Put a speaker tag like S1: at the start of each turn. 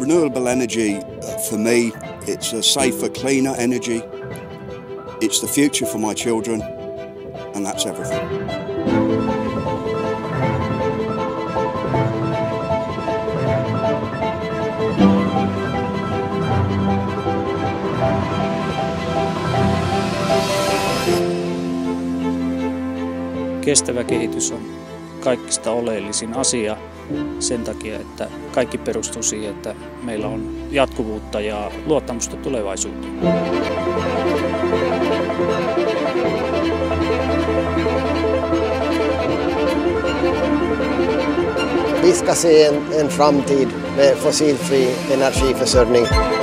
S1: Renewable energy, for me, it's a safer, cleaner energy. It's the future for my children, and that's everything.
S2: Kestävä kehitys on kaikista oleellisin asia sen takia, että kaikki perustuu siihen, että meillä on jatkuvuutta ja luottamusta tulevaisuuteen.
S3: Vi ska se en framtid med fossilfri energiförsörjning.